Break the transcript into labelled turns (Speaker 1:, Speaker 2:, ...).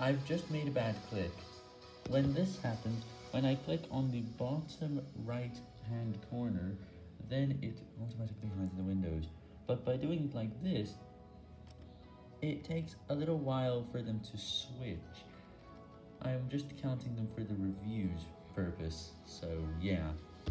Speaker 1: I've just made a bad click. When this happens, when I click on the bottom right hand corner, then it automatically hides the windows. But by doing it like this, it takes a little while for them to switch. I'm just counting them for the reviews purpose, so yeah.